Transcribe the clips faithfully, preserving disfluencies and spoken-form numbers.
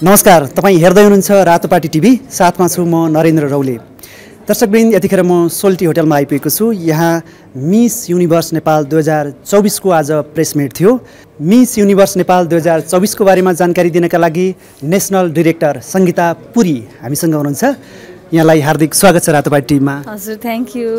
नमस्कार, तपाईँ हेर्दै हुनुहुन्छ रातोपाटी टिभी। साथमा छु म नरेन्द्र रौले। दर्शकवृन्द, यतिखेर म सोल्टी होटलमा आइपुगेको छु। यहाँ मिस युनिभर्स नेपाल दुई हजार चौबिसको आज प्रेस मिट थियो। मिस युनिभर्स नेपाल दुई हजार चौबिसको बारेमा जानकारी दिनका लागि नेसनल डाइरेक्टर सङ्गीता पुरी हामीसँग हुनुहुन्छ। यहाँलाई हार्दिक स्वागत छ रातोपाटी टिभीमा। हजुर, thank you.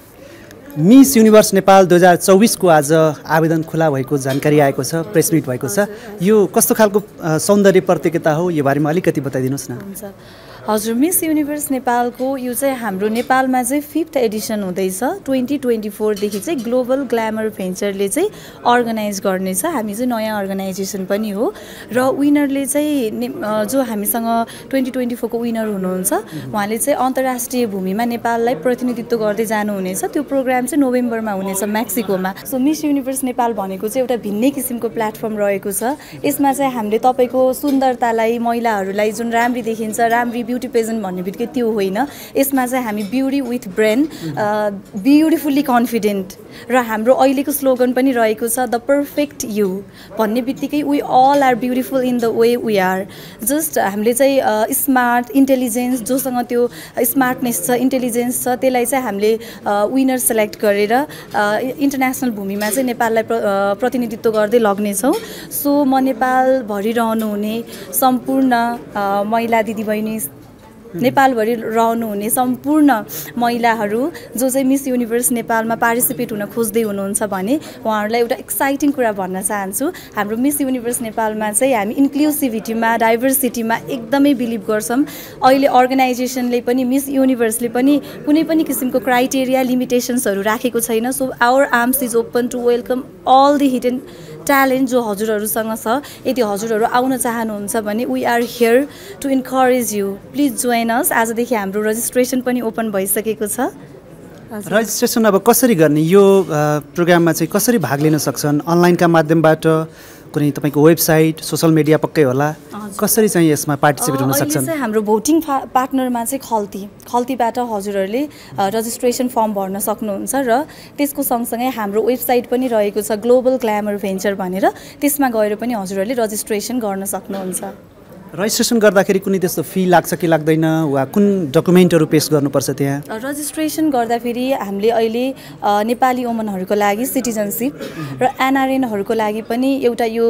Miss Universe Nepal दुई हजार चौबिसको आज आवेदन खुला भएको जानकारी आएको छ, प्रेस मिट भएको छ। यो कस्तो खालको सौन्दर्य प्रतियोगिता हो, यो बारेमा अलिकति बताइदिनुहोस् न। हजुर, मिस युनिभर्स नेपालको यो चाहिँ हाम्रो नेपालमा चाहिँ फिफ्थ एडिसन हुँदैछ। ट्वेन्टी ट्वेन्टी फोरदेखि चाहिँ ग्लोबल ग्ल्यामर भेन्चरले चाहिँ अर्गनाइज गर्नेछ। हामी चाहिँ नयाँ अर्गनाइजेसन पनि हो र विनरले चाहिँ जो हामीसँग ट्वेन्टी ट्वेन्टी फोरको विनर हुनुहुन्छ उहाँले चाहिँ अन्तर्राष्ट्रिय भूमिमा नेपाललाई प्रतिनिधित्व गर्दै जानुहुनेछ। त्यो प्रोग्राम चाहिँ नोभेम्बरमा हुनेछ मेक्सिकोमा। सो मिस युनिभर्स नेपाल भनेको चाहिँ एउटा भिन्नै किसिमको प्लेटफर्म रहेको छ। यसमा चाहिँ हामीले तपाईँको सुन्दरतालाई, महिलाहरूलाई जुन राम्री देखिन्छ, राम्री ब्युटी पेजेन्ट भन्ने बित्तिकै त्यो होइन। यसमा चाहिँ हामी beauty with brain, beautifully confident, र हाम्रो अहिलेको स्लोगन पनि रहेको छ द पर्फेक्ट यु भन्ने बित्तिकै we all are beautiful in the way we are. Just हामीले चाहिँ स्मार्ट, इन्टेलिजेन्स, जोसँग त्यो स्मार्टनेस छ, इन्टेलिजेन्स छ, त्यसलाई चाहिँ हामीले विनर सेलेक्ट गरेर इन्टरनेसनल भूमिमा चाहिँ नेपाललाई प्रतिनिधित्व गर्दै लग्नेछौँ। सो म नेपालभरि रहनुहुने सम्पूर्ण महिला दिदीबहिनी, नेपालभरि रहनुहुने सम्पूर्ण महिलाहरू जो चाहिँ मिस युनिभर्स नेपालमा पार्टिसिपेट हुन खोज्दै हुनुहुन्छ भने उहाँहरूलाई एउटा एक्साइटिङ कुरा भन्न चाहन्छु। हाम्रो मिस युनिभर्स नेपालमा चाहिँ हामी इन्क्लुसिभिटीमा, डाइभर्सिटीमा एकदमै बिलिभ गर्छौँ। अहिले अर्गनाइजेसनले पनि, मिस युनिभर्सले पनि कुनै पनि किसिमको क्राइटेरिया, लिमिटेसन्सहरू राखेको छैन। So our arms is open to welcome all the hidden talent जो हजुरहरूसँग छ। यदि हजुरहरू आउन चाहनुहुन्छ भने we are here to encourage you, please join us. आजदेखि हाम्रो रजिस्ट्रेसन पनि ओपन भइसकेको छ। रजिस्ट्रेसन अब कसरी गर्ने, यो प्रोग्राममा चाहिँ कसरी भाग लिन सक्छन्? अनलाइनका माध्यमबाट, कुनै तपाईँको वेबसाइट, सोसल मिडिया पक्कै होला, कसरी चाहिँ यसमा पार्टिसिपेट हुन सक्छन्? चाहिँ हाम्रो भोटिङ पार्टनरमा चाहिँ खल्ती खल्तीबाट हजुरहरूले रजिस्ट्रेसन फर्म भर्न सक्नुहुन्छ र त्यसको सँगसँगै हाम्रो वेबसाइट पनि रहेको छ ग्लोबल ग्ल्यामर भेन्चर भनेर, त्यसमा गएर पनि हजुरहरूले रजिस्ट्रेसन गर्न सक्नुहुन्छ। रजिस्ट्रेसन गर्दाखेरि कुनै त्यस्तो फी लाग्छ कि लाग्दैन, वा कुन डकुमेन्टहरू पेश गर्नुपर्छ त्यहाँ? रजिस्ट्रेसन गर्दाखेरि हामीले अहिले नेपाली वुमनहरूको लागि सिटिजनसिप र एनआरएनहरूको लागि पनि एउटा यो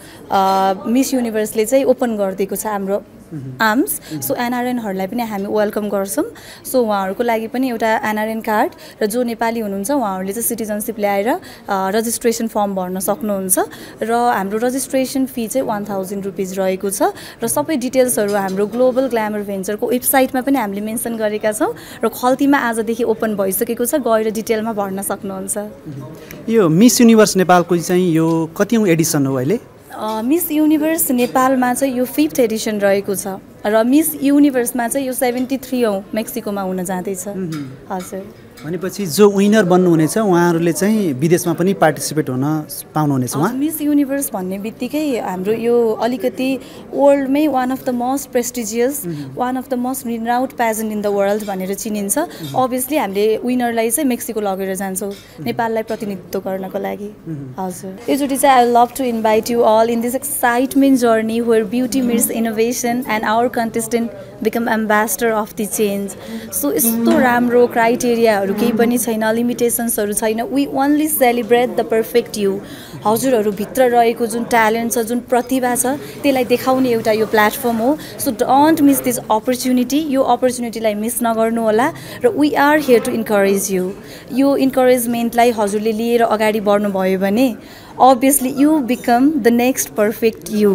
मिस युनिभर्सले चाहिँ ओपन गरिदिएको छ हाम्रो आर्म्स। सो एनआरएनहरूलाई पनि हामी वेलकम गर्छौँ। सो उहाँहरूको लागि पनि एउटा एनआरएन कार्ड, र जो नेपाली हुनुहुन्छ उहाँहरूले चाहिँ सिटिजनसिप ल्याएर रजिस्ट्रेसन फर्म भर्न सक्नुहुन्छ। र हाम्रो रजिस्ट्रेसन फी चाहिँ वान थाउजन्ड रुपिज रहेको छ र सबै डिटेल्सहरू हाम्रो ग्लोबल ग्ल्यामर भेन्चरको वेबसाइटमा पनि हामीले मेन्सन गरेका छौँ र खल्तीमा आजदेखि ओपन भइसकेको छ, गएर डिटेलमा भर्न सक्नुहुन्छ। यो मिस युनिभर्स नेपालको चाहिँ यो कतिौँ एडिसन हो अहिले? मिस युनिभर्स नेपालमा चाहिँ यो फिफ्थ एडिसन रहेको छ र मिस युनिभर्समा चाहिँ यो सेभेन्टी थ्री औँ मेक्सिकोमा हुन जाँदैछ। हजुर, भनेपछि जो विनर बन्नुहुनेछ उहाँहरूले चाहिँ विदेशमा पनि पार्टिसिपेट हुन पाउनुहुनेछ। उहाँ मिस युनिभर्स भन्ने बित्तिकै हाम्रो यो अलिकति वर्ल्डमै one of the most prestigious, one of the most renowned pageant in the world भनेर चिनिन्छ। अभियसली हामीले विनरलाई चाहिँ मेक्सिको लगेर जान्छौँ नेपाललाई प्रतिनिधित्व गर्नको लागि। हजुर, योचोटि चाहिँ I love to invite you all in this excitement journey where beauty meets innovation and our contestant become ambassador of the change. So यस्तो राम्रो क्राइटेरियाहरू केही पनि छैन, लिमिटेसन्सहरू छैन। We only celebrate the perfect you. हजुरहरूभित्र रहेको जुन ट्यालेन्ट छ, जुन प्रतिभा छ, त्यसलाई देखाउने एउटा यो प्लेटफर्म हो। So don't miss this opportunity. यो अपर्च्युनिटीलाई मिस नगर्नु होला र we are here to encourage you. यो इन्करेजमेन्टलाई हजुरले लिएर अगाडि बढ्नुभयो भने obviously you become the next perfect you.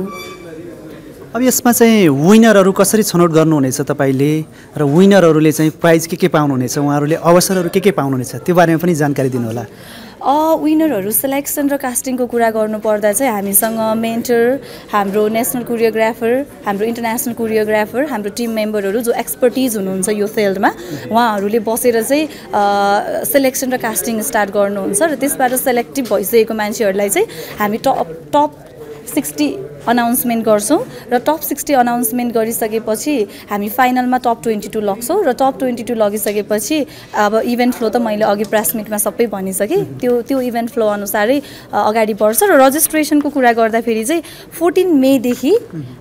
अब यसमा चाहिँ विनरहरू कसरी छनौट गर्नुहुनेछ तपाईँले, र विनरहरूले चाहिँ प्राइज के के पाउनुहुनेछ, उहाँहरूले अवसरहरू के के पाउनुहुनेछ, त्यो बारेमा पनि जानकारी दिनुहोला। विनरहरू सेलेक्सन र कास्टिङको कुरा गर्नुपर्दा चाहिँ हामीसँग मेन्टर, हाम्रो नेसनल कोरियोग्राफर, हाम्रो इन्टरनेसनल कोरियोग्राफर, हाम्रो टिम मेम्बरहरू जो एक्सपर्टिज हुनुहुन्छ यो फिल्डमा, उहाँहरूले बसेर चाहिँ सेलेक्सन र कास्टिङ स्टार्ट गर्नुहुन्छ र त्यसबाट सेलेक्टिभ भइसकेको मान्छेहरूलाई चाहिँ हामी टप टप सिक्सटी अनाउन्समेन्ट गर्छौँ र टप सिक्सटी अनाउन्समेन्ट गरिसकेपछि हामी फाइनलमा टप ट्वेन्टी टू लग्छौँ र टप ट्वेन्टी टू लगिसकेपछि अब इभेन्ट फ्लो त मैले अघि प्रेस मिटमा सबै भनिसकेँ त्यो त्यो इभेन्ट फ्लो अनुसारै अगाडि बढ्छ र रजिस्ट्रेसनको कुरा गर्दाखेरि चाहिँ फोर्टिन मेदेखि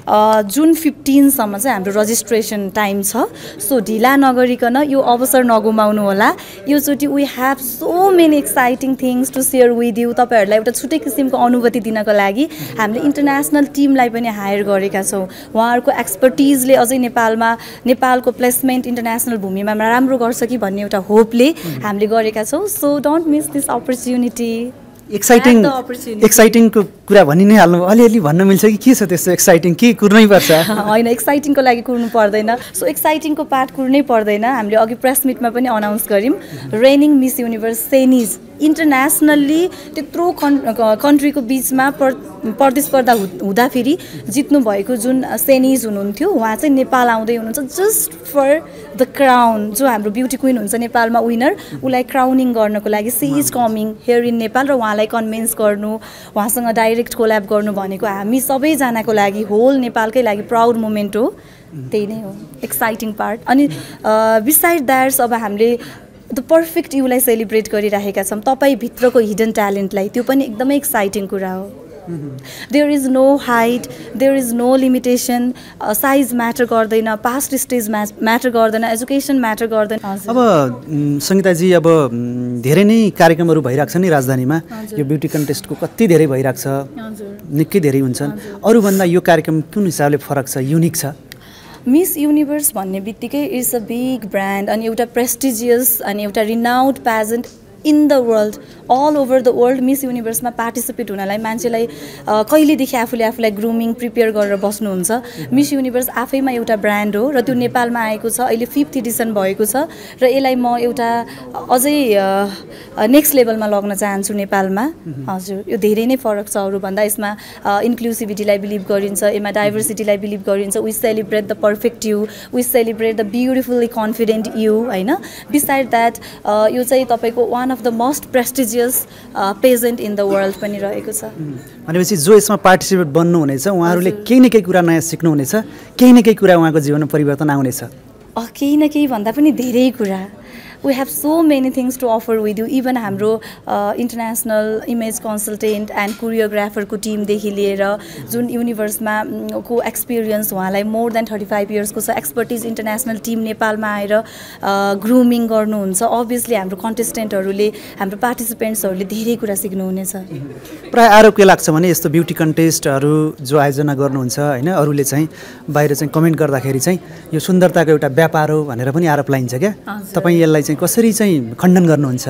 जुन फिफ्टिनसम्म चाहिँ हाम्रो रजिस्ट्रेसन टाइम छ सो ढिला नगरिकन यो अवसर नगुमाउनु होला योचोटि we have so many exciting things to share with you तपाईँहरूलाई एउटा छुट्टै किसिमको अनुभूति दिनको लागि हामीले इन्टरनेसनल टिमलाई पनि हायर गरेका छौँ उहाँहरूको एक्सपर्टिजले अझै नेपालमा नेपालको प्लेसमेन्ट इन्टरनेसनल भूमिमा राम्रो गर्छ कि भन्ने एउटा होपले हामीले गरेका छौँ so don't miss this opportunity exciting एक्साइटिङको कुरा भनि नै हाल्नु अलिअलि भन्न मिल्छ कि के छ त्यस्तो एक्साइटिङ के कुर्नै पर्छ होइन एक्साइटिङको लागि कुर्नु पर्दैन सो एक्साइटिङको पार्ट कुर्नै पर्दैन हामीले अघि प्रेस मिटमा पनि अनाउन्स गऱ्यौँ reigning Miss Universe Sheynnis internationally त्यत्रो कन् कन्ट्रीको बिचमा पर प्रतिस्पर्धा हुँदाखेरि जित्नु भएको जुन सेनिज हुनुहुन्थ्यो उहाँ चाहिँ नेपाल आउँदै हुनुहुन्छ जस्ट फर द क्राउन जो हाम्रो ब्युटी क्विन हुन्छ नेपालमा विनर उसलाई क्राउनिङ गर्नको लागि C is coming here in Nepal र उहाँलाई कन्भिन्स गर्नु उहाँसँग डाइरेक्ट कोल्याब गर्नु भनेको हामी सबैजनाको लागि होल नेपालकै लागि प्राउड मोमेन्ट हो त्यही नै हो एक्साइटिङ पार्ट अनि बिसाइड द्याट्स अब हामीले द पर्फेक्ट युलाई सेलिब्रेट गरिरहेका छौँ तपाईँभित्रको हिडन ट्यालेन्टलाई त्यो पनि एकदमै एक्साइटिङ कुरा हो there is no height there is no limitation size matter गर्दैन पास्ट स्टेज म्याटर गर्दैन एजुकेसन म्याटर गर्दैन अब सङ्गीताजी अब धेरै नै कार्यक्रमहरू भइरहेको छ नि राजधानीमा यो ब्युटी कन्टेस्टको कति धेरै भइरहेको छ निकै धेरै हुन्छन् अरूभन्दा यो कार्यक्रम कुन हिसाबले फरक छ युनिक छ मिस युनिभर्स भन्ने बित्तिकै इट्स अ बिग ब्रान्ड अनि एउटा प्रेस्टिजियस अनि एउटा renowned pageant in the world all over the world Miss युनिभर्समा पार्टिसिपेट हुनलाई मान्छेलाई कहिलेदेखि आफूले आफूलाई ग्रुमिङ प्रिपेयर गरेर बस्नुहुन्छ मिस युनिभर्स आफैमा एउटा ब्रान्ड हो र त्यो नेपालमा आएको छ अहिले फिफ्थ एडिसन भएको छ र यसलाई म एउटा अझै नेक्स्ट लेभलमा लग्न चाहन्छु नेपालमा हजुर यो धेरै नै फरक छ अरूभन्दा यसमा इन्क्लुसिभिटीलाई बिलिभ गरिन्छ यसमा डाइभर्सिटीलाई बिलिभ गरिन्छ we celebrate the perfect you we celebrate the beautifully confident you होइन बिसाइड द्याट यो चाहिँ तपाईँको one of the most prestigious pageant in the world पनि रहेको छ भनेपछि जो यसमा पार्टिसिपेट बन्नुहुनेछ उहाँहरूले केही न केही कुरा नयाँ सिक्नुहुनेछ केही न केही कुरा उहाँको जीवनमा परिवर्तन आउनेछ केही न केही भन्दा पनि धेरै कुरा we have so many things to offer with you even हाम्रो इन्टरनेसनल इमेज कन्सल्टेन्ट एन्ड कोरियोग्राफरको टिमदेखि लिएर जुन युनिभर्समा को एक्सपिरियन्स उहाँलाई मोर देन थर्टी फाइभ इयर्सको छ एक्सपर्टिज इन्टरनेसनल टिम नेपालमा आएर ग्रुमिङ गर्नुहुन्छ अभियसली हाम्रो कन्टेस्टेन्टहरूले हाम्रो पार्टिसिपेन्ट्सहरूले धेरै कुरा सिक्नुहुनेछ प्राय आरोप के लाग्छ भने यस्तो ब्युटी कन्टेस्टहरू जो आयोजना गर्नुहुन्छ होइन अरूले चाहिँ बाहिर चाहिँ कमेन्ट गर्दाखेरि चाहिँ यो सुन्दरताको एउटा व्यापार हो भनेर पनि आरोप लगाइन्छ क्या तपाईँ यसलाई कसरी चाहिँ खण्डन गर्नुहुन्छ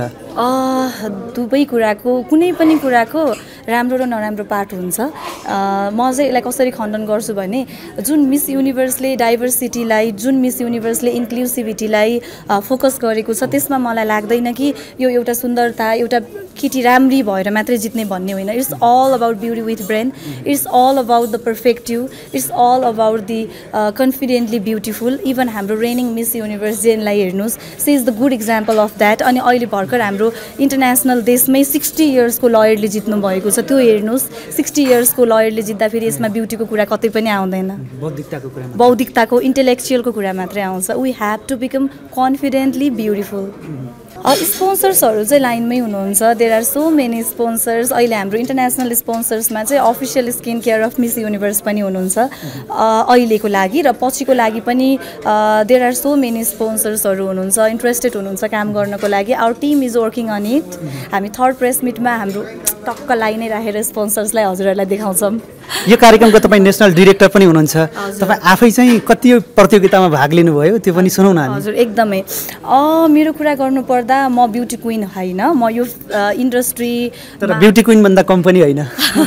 दुवै कुराको कुनै पनि कुराको राम्रो र नराम्रो पार्ट हुन्छ म चाहिँ यसलाई कसरी खण्डन गर्छु भने जुन मिस युनिभर्सले डाइभर्सिटीलाई जुन मिस युनिभर्सले इन्क्लुसिभिटीलाई फोकस गरेको छ त्यसमा मलाई लाग्दैन कि यो एउटा सुन्दरता एउटा केटी राम्री भएर मात्रै जित्ने भन्ने होइन it's all about beauty with brain it's all about the perfect you it's all about the confidently beautiful even हाम्रो रेनिङ मिस युनिभर्स जेनलाई हेर्नुहोस् she is the good example of that अनि अहिले भर्खर हाम्रो इन्टरनेसनल देशमै सिक्सटी इयर्सको लयरले जित्नु भएको छ त्यो हेर्नुहोस् सिक्सटी इयर्सको लयरले जित्दाखेरि यसमा ब्युटीको कुरा कतै पनि आउँदैन बौद्धिकताको कुरा बौद्धिकताको इन्टेलेक्चुअलको कुरा मात्रै आउँछ we have to become confidently beautiful स्पोन्सर्सहरू चाहिँ लाइनमै हुनुहुन्छ there are so many sponsors अहिले हाम्रो इन्टरनेसनल स्पोन्सर्समा चाहिँ official skin care of Miss Universe पनि हुनुहुन्छ अहिलेको लागि र पछिको लागि पनि देयर आर सो मेनी स्पोन्सर्सहरू हुनुहुन्छ इन्ट्रेस्टेड हुनुहुन्छ काम गर्नको लागि our team is working on it हामी थर्ड प्रेस मिटमा हाम्रो टक्क लाइनै राखेर स्पोन्सर्सलाई हजुरहरूलाई देखाउँछौँ यो कार्यक्रमको तपाईँ नेसनल डिरेक्टर पनि हुनुहुन्छ तपाईँ आफै चाहिँ कति प्रतियोगितामा भाग लिनुभयो त्यो पनि सुनौ न हजुर एकदमै मेरो कुरा गर्नुपर्दा म ब्युटी क्विन होइन म यो इन्डस्ट्री तर ब्युटी क्विन भन्दा कम्पनी होइन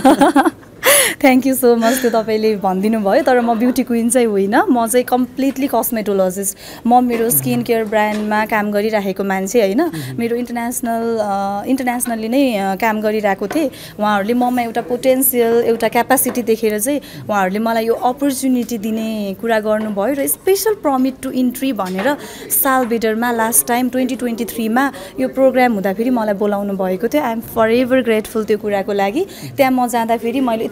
थ्याङ्क यू सो मच त्यो तपाईँले भनिदिनु भयो तर म ब्युटी क्विन चाहिँ होइन म चाहिँ कम्प्लिटली कस्मेटोलोजिस्ट म मेरो स्किन केयर ब्रान्डमा काम गरिरहेको मान्छे होइन मेरो इन्टरनेसनल इन्टरनेसनली नै काम गरिरहेको थिएँ उहाँहरूले ममा एउटा पोटेन्सियल एउटा क्यापासिटी देखेर चाहिँ उहाँहरूले मलाई यो अपर्च्युनिटी दिने कुरा गर्नुभयो र स्पेसल पर्मिट टु इन्ट्री भनेर सालबेटरमा लास्ट टाइम ट्वेन्टी ट्वेन्टी थ्रीमा यो प्रोग्राम हुँदाखेरि मलाई बोलाउनु भएको थियो I am for ever grateful त्यो कुराको लागि त्यहाँ म जाँदाखेरि मैले यत्रो बिग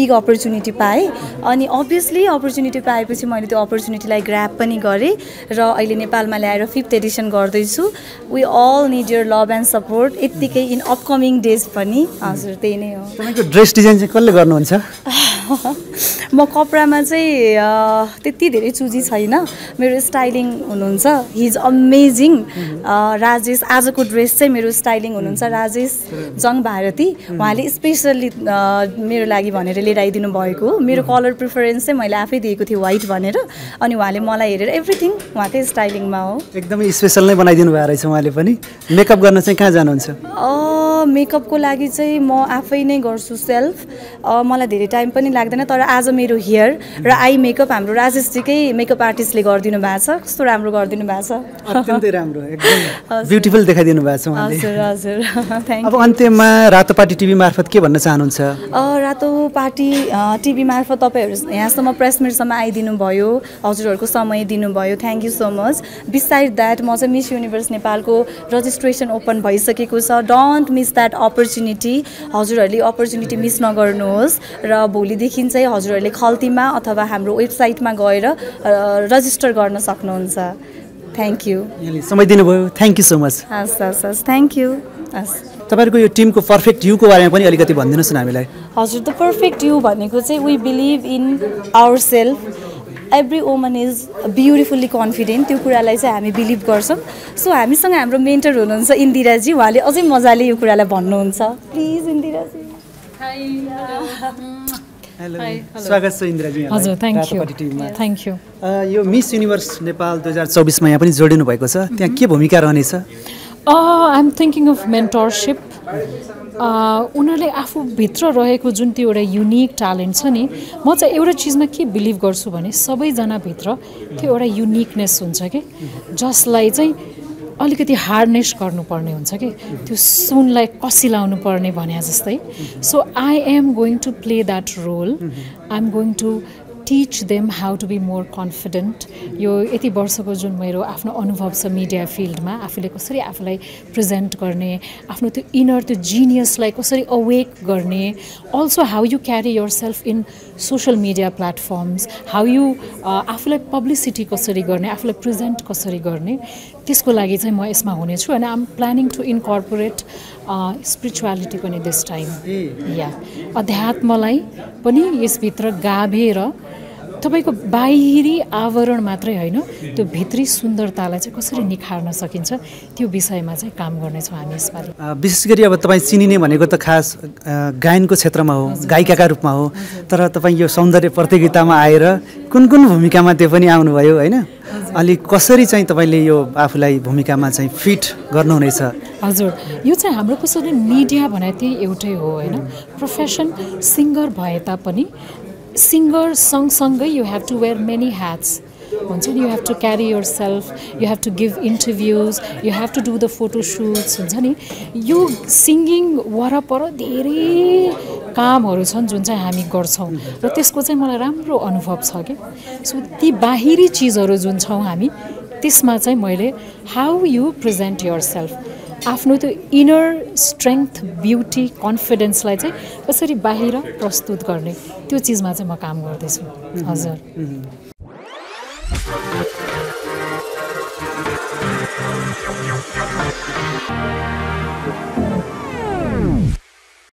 बिग अपर्च्युनिटी पाएँ अनि अभियसली अपर्च्युनिटी पाएपछि मैले त्यो अपर्च्युनिटीलाई ग्र्याब पनि गरेँ र अहिले नेपालमा ल्याएर फिफ्थ एडिसन गर्दैछु we all need your love and support यत्तिकै इन अपकमिङ डेज पनि हजुर त्यही नै हो तपाईँको ड्रेस डिजाइन चाहिँ कसले गर्नुहुन्छ म कपडामा चाहिँ त्यति धेरै चुजी छैन मेरो स्टाइलिङ हुनुहुन्छ हि इज अमेजिङ राजेश आजको ड्रेस चाहिँ मेरो स्टाइलिङ हुनुहुन्छ राजेश जङ भारती उहाँले स्पेसल्ली मेरो लागि भनेर लिएर आइदिनु भएको मेरो कलर प्रिफरेन्स चाहिँ मैले आफै दिएको थिएँ व्हाइट भनेर अनि उहाँले मलाई हेरेर एभ्रिथिङ उहाँकै स्टाइलिङमा हो एकदमै स्पेसल नै बनाइदिनु भएको रहेछ उहाँले पनि मेकअप गर्न चाहिँ कहाँ जानुहुन्छ मेकअपको लागि चाहिँ म आफै नै गर्छु सेल्फ मलाई धेरै टाइम पनि लाग्दैन तर आज मेरो हेयर र आई मेकअप हाम्रो राजेशजीकै मेकअप आर्टिस्टले गरिदिनु भएको छ कस्तो राम्रो गरिदिनु भएको छ अत्यन्तै राम्रो एकदम ब्युटिफुल देखाइदिनु भएको छ उहाँले हजुर हजुर थ्याङ्क अब अन्त्यमा रातोपाटी टिभी मार्फत के भन्न चाहनुहुन्छ रातोपाटी टिभी मार्फत तपाईँहरू यहाँसम्म प्रेस मिटसम्म आइदिनु भयो हजुरहरूको समय दिनुभयो thank you so much beside that म चाहिँ मिस युनिभर्स नेपालको रजिस्ट्रेसन ओपन भइसकेको छ डोन्ट मिस द्याट अपर्च्युनिटी हजुरहरूले अपर्च्युनिटी मिस नगर्नुहोस् र भोलिदेखि चाहिँ हजुरहरूले खल्तीमा अथवा हाम्रो वेबसाइटमा गएर रजिस्टर गर्न सक्नुहुन्छ थ्याङ्क यू समय दिनुभयो थ्याङ्क यू सो मच हस् हस् हस् थ्याङ्क यू हस् तपाईँहरूको यो टिमको पर्फेक्ट युको बारेमा पनि अलिकति भनिदिनुहोस् न हामीलाई हजुर द पर्फेक्ट यु भनेको चाहिँ we believe in our self every woman is beautifully confident त्यो कुरालाई चाहिँ हामी बिलिभ गर्छौँ सो हामीसँग हाम्रो मेन्टर हुनुहुन्छ इन्दिराजी उहाँले अझै मजाले यो कुरालाई भन्नुहुन्छ प्लिज इन्दिराजी स्वागत छ इन्दिराजी हजुर thank you thank you yo miss Universe Nepal दुई हजार चौबिसमा यहाँ पनि जोडिनु भएको छ त्यहाँ के भूमिका रहनेछ I am thinking of mentorship उनीहरूले आफूभित्र रहेको जुन त्यो एउटा युनिक ट्यालेन्ट छ नि म चाहिँ एउटा चिजमा के बिलिभ गर्छु भने सबैजनाभित्र त्यो एउटा युनिकनेस हुन्छ कि जसलाई चाहिँ अलिकति हार्नेस गर्नुपर्ने हुन्छ कि त्यो सुनलाई कसिलाउनु पर्ने भने जस्तै so I am going to play that role I am going to teach them how to be more confident यो यति वर्षको जुन मेरो आफ्नो अनुभव छ मिडिया फिल्डमा आफूले कसरी आफूलाई प्रेजेन्ट गर्ने आफ्नो त्यो इनर त्यो जिनियसलाई कसरी अवेक गर्ने also how you carry your self in social media platforms how you आफूलाई पब्लिसिटी कसरी गर्ने आफूलाई प्रेजेन्ट कसरी गर्ने त्यसको लागि चाहिँ म यसमा हुनेछु अनि I'm planning to incorporate spirituality पनि दिस टाइम या अध्यात्मलाई पनि यसभित्र गाभेर तपाईको बाहिरी आवरण मात्रै होइन त्यो भित्री सुन्दरतालाई चाहिँ कसरी निखार्न सकिन्छ त्यो विषयमा चाहिँ काम गर्नेछौँ हामी यसपालि विशेष गरी अब तपाईँ चिनिने भनेको त खास गायनको क्षेत्रमा हो गायिकाका रूपमा हो तर तपाईँ यो सौन्दर्य प्रतियोगितामा आएर कुन कुन भूमिकामा त्यो पनि आउनुभयो होइन अलि कसरी चाहिँ तपाईँले यो आफूलाई भूमिकामा चाहिँ फिट गर्नुहुनेछ हजुर यो चाहिँ हाम्रो कसरी मिडिया भने त्यही एउटै हो होइन प्रोफेसन सिङ्गर भए तापनि सिङ्गर सँगसँगै you have to wear many hats हुन्छ नि you have to carry your self you have to give interviews you have to do the photo shoots हुन्छ नि यो सिङ्गिङ वरपर धेरै कामहरू छन् जुन चाहिँ हामी गर्छौँ र त्यसको चाहिँ मलाई राम्रो अनुभव छ कि सो ती बाहिरी चिजहरू जुन छौँ हामी त्यसमा चाहिँ मैले how you present your self आफ्नो त्यो इनर स्ट्रेङ्थ ब्युटी कन्फिडेन्सलाई चाहिँ कसरी बाहिर प्रस्तुत गर्ने त्यो चिजमा चाहिँ म काम गर्दैछु हजुर Thank you.